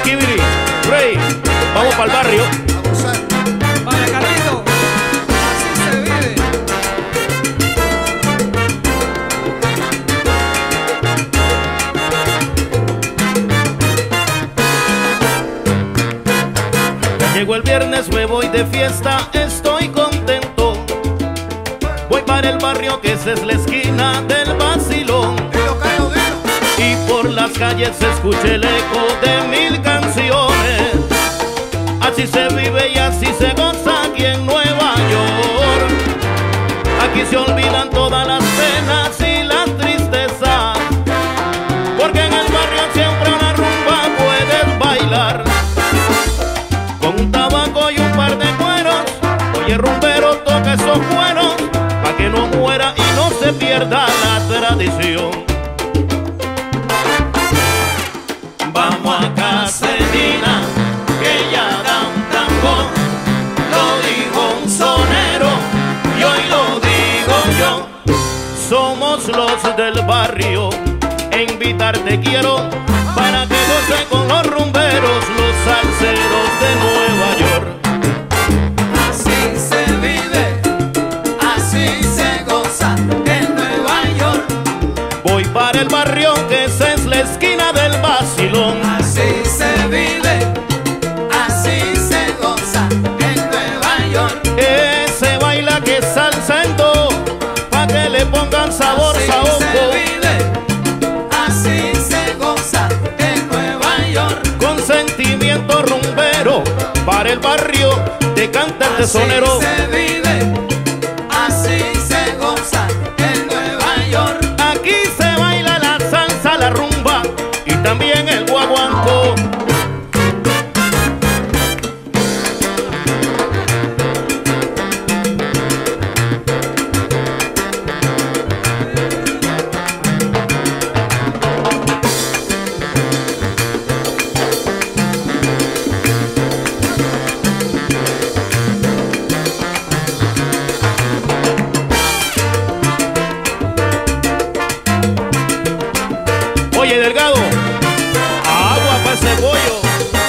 Kibiri, Rey, vamos para el barrio. Vaya Carlito, así se vive. Ya llegó el viernes, me voy de fiesta, estoy contento. Voy para el barrio que esa es la esquina del vacilón. Y por las calles se escucha el eco de 1000 canciones. Así se vive y así se goza aquí en Nueva York. Aquí se olvidan todas las penas y las tristezas, porque en el barrio siempre una rumba puedes bailar. Con un tabaco y un par de cueros, oye rumbero, toca esos cueros, pa' que no muera y no se pierda la tradición. Vamos a casa de Nina, que ella da un tambor. Lo dijo un sonero y hoy lo digo yo. Somos los del barrio e invitarte quiero para que goce con los rumberos, los salseros de Nueva York. Así se vive, así se goza en Nueva York. Voy para el barrio que esa es la esquina del vacilón. Así se vive, así se goza en Nueva York. Se baila que salsa en do, pa' que le pongan sabor, así saoco. se vive, así se goza en Nueva York. Con sentimiento rumbero, para el barrio te canta el tesonero. Así se vive, así se goza en Nueva York. Aquí se baila la salsa, la rumba y también el guaguancó. Oye, Delgado, agua para ese pollo.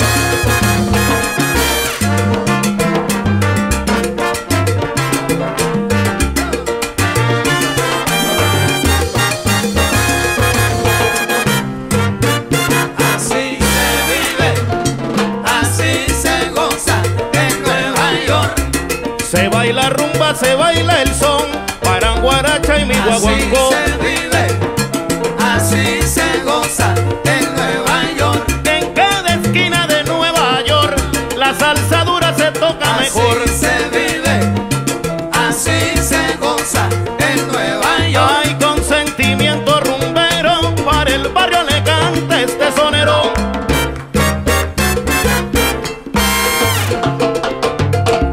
Así se vive, así se goza en Nueva York. Se baila rumba, se baila el son, paranguaracha y mi guaguancó. Así se vive, así se goza en Nueva York. En cada esquina de Nueva York, la salsa dura se toca mejor. Así se vive, así se goza en Nueva York. Ay, con sentimiento rumbero, para el barrio le canta este sonero.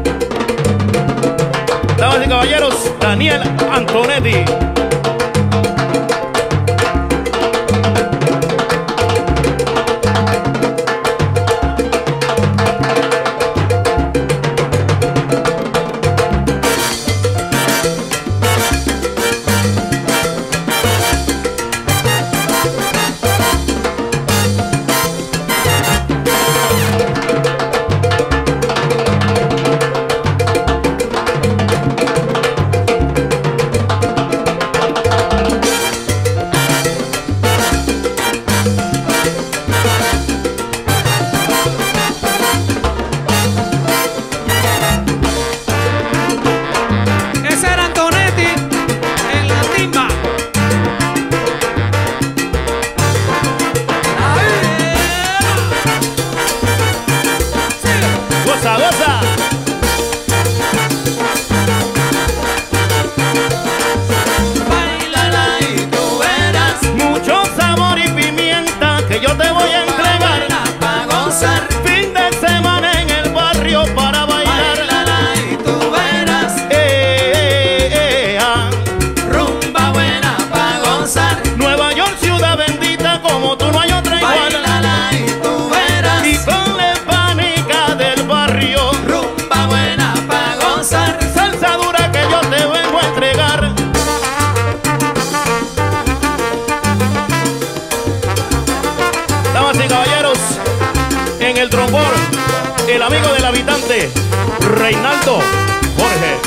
Damas y caballeros, Daniel Antonetti. el trombón, el amigo del habitante, Reinaldo Jorge.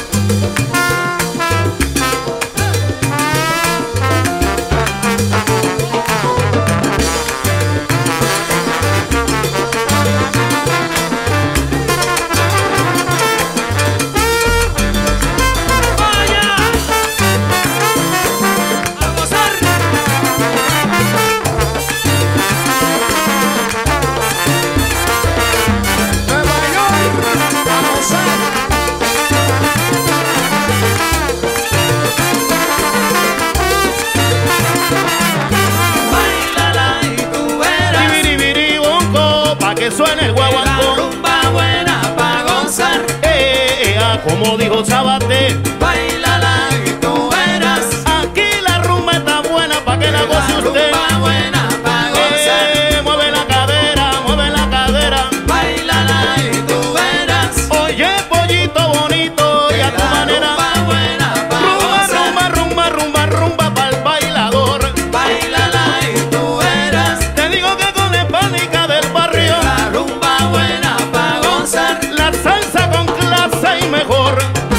Suena el guaguancó, la rumba buena pa' gozar. Como dijo Sabate, bailala y tú verás. Aquí la rumba está buena pa' que la goce usted. La rumba buena pa' gozar. Mueve la cadera, bailala y tú verás. Oye, pollito bonito, y a tu manera. Rumba buena pa' gozar. Rumba pa'l bailador. Bailala y tú verás. Te digo que con la hispánica del barrio, buena pa' gozar. La salsa con clase y mejor.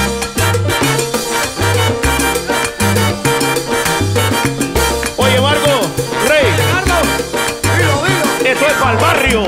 Oye, Marco, Rey, dilo. Esto es para el barrio.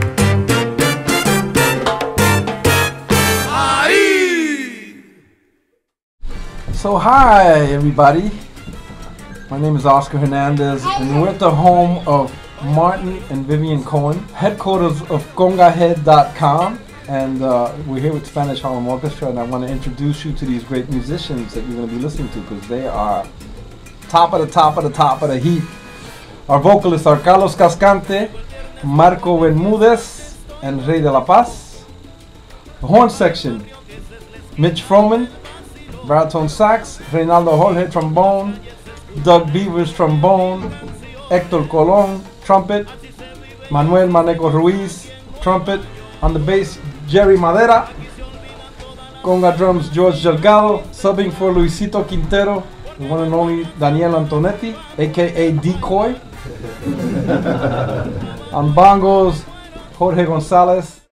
Ahí. So hi everybody, my name is Oscar Hernandez and we're at the home of Martin and Vivian Cohen, headquarters of congahead.com, and we're here with Spanish Harlem Orchestra, and I want to introduce you to these great musicians that you're going to be listening to because they are top of the heap. Our vocalists are Carlos Cascante, Marco Bermudez, and Rey de la Paz. The horn section, Mitch Froman, baritone sax, Reinaldo Jorge trombone, Doug Beavers trombone, Hector Colon trumpet, Manuel Maneco Ruiz trumpet, on the bass Jerry Madera, conga drums George Delgado, subbing for Luisito Quintero, the one and only Daniel Antonetti, aka Decoy, on bongos Jorge Gonzalez.